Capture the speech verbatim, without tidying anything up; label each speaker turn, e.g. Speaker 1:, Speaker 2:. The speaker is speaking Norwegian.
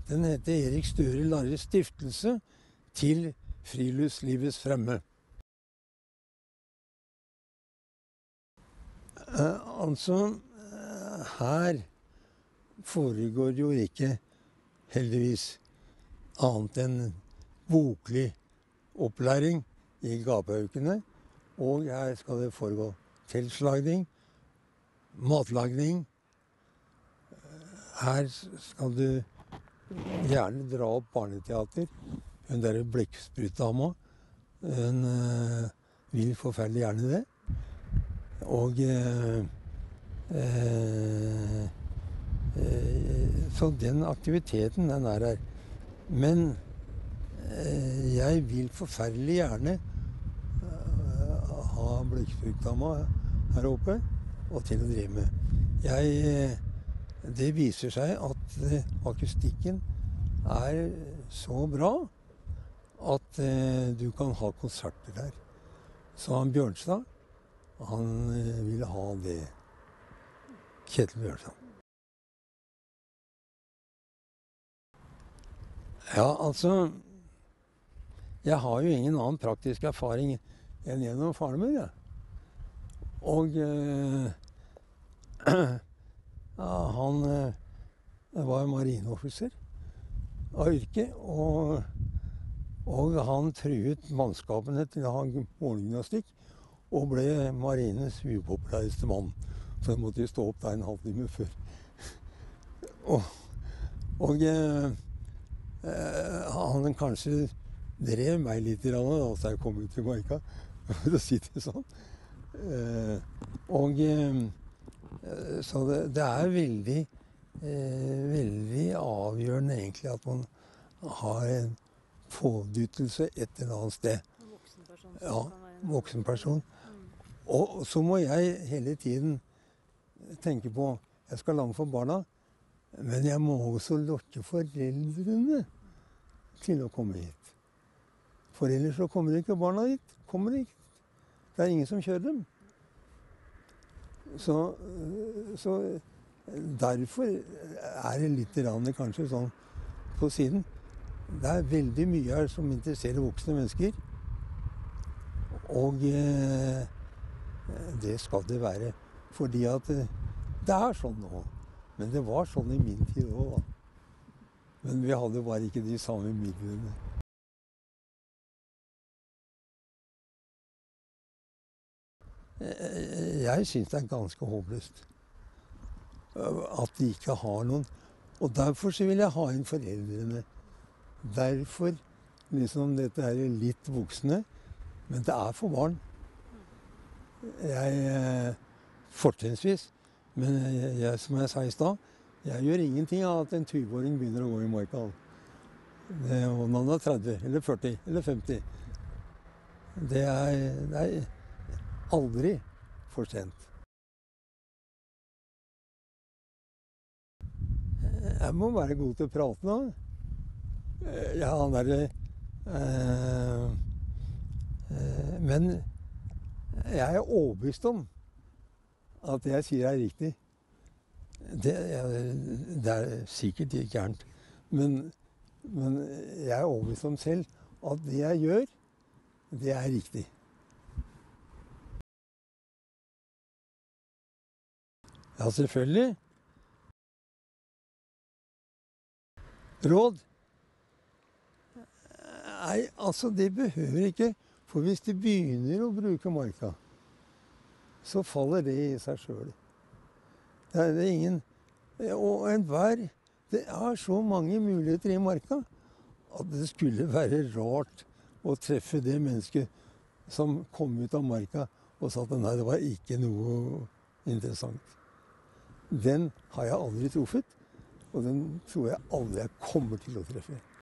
Speaker 1: Den heter Erik Sture Larres stiftelse til friluftslivets fremme. Eh, altså, eh, her foregår jo ikke, heldigvis, annet enn boklig opplæring i gapehaukene. Og her skal det foregå teltslagning, matlagning. Her skal du gjerne dra opp barneteater. Hun der blekksprutdama, hun øh, vil forferdelig gjerne det. Og øh, øh, øh, så den aktiviteten, den er her. Men øh, jeg vil forferdelig gjerne øh, ha blekksprutdama her oppe og til å drive med. Jeg, det viser seg at øh, akustikken er så bra at eh, du kan ha konserter der. Så han Bjørnstad, han eh, ville ha det. Kjetil Bjørnstad. Ja, altså, jeg har jo ingen annen praktisk erfaring enn gjennom faren min, ja. Og eh, ja, han eh, var marineoffiser av yrke, og Og han truet mannskapene til å ha målgymnastikk, og ble marinens upopulæreste mann. Så jeg måtte jo stå opp der en halvtime før. og og eh, han kanskje drev meg litt da så jeg kom ut til marka, for å si det sånn. Eh, og eh, så det, det er veldig, eh, veldig avgjørende egentlig at man har en pådyttelse et eller annet sted.
Speaker 2: En voksen person.
Speaker 1: Ja, voksen person. Mm. Og så må jeg hele tiden tenke på, jeg skal lage for barna, men jeg må også lokke foreldrene til å komme hit. For ellers så kommer ikke barna hit. Kommer ikke. Det er ingen som kjører dem. Så, så derfor er det litt rann, kanskje sånn på siden. Det er veldig mye her som interesserer voksne mennesker. Og eh, det skal det være. Fordi at eh, det er sånn nå. Men det var sånn i min tid òg, da. Men vi hadde bare ikke de samme midlene. Jeg syns det er ganske håpløst at de ikke har noen. Og derfor så vil jeg ha inn foreldrene. Derfor liksom dette er litt voksne, men det er for barn. Jeg fortrinnsvis, men jeg, som jeg sa i stad, jeg gjør ingenting av at en tyve-åring begynner å gå i marka. Det, om han er tretti, eller førti, eller femti. Det er, det er aldri for sent. Jeg må være god til å prate nå. Ja, han er det. Eh, eh, men jeg er overbevist om at det jeg sier er riktig. Det, det er sikkert ikke gærent. Men, men jeg er overbevist om selv at det jeg gjør, det er riktig. Ja, selvfølgelig. Råd? Nei, altså det behøver ikke, for hvis de begynner å bruke marka, så faller det i seg selv. Det er, det er ingen, og enhver, det er så mange muligheter i marka, at det skulle være rart å treffe det mennesket som kom ut av marka og sa at nei, det var ikke noe interessant. Den har jeg aldri truffet, og den tror jeg aldri jeg kommer til å treffe.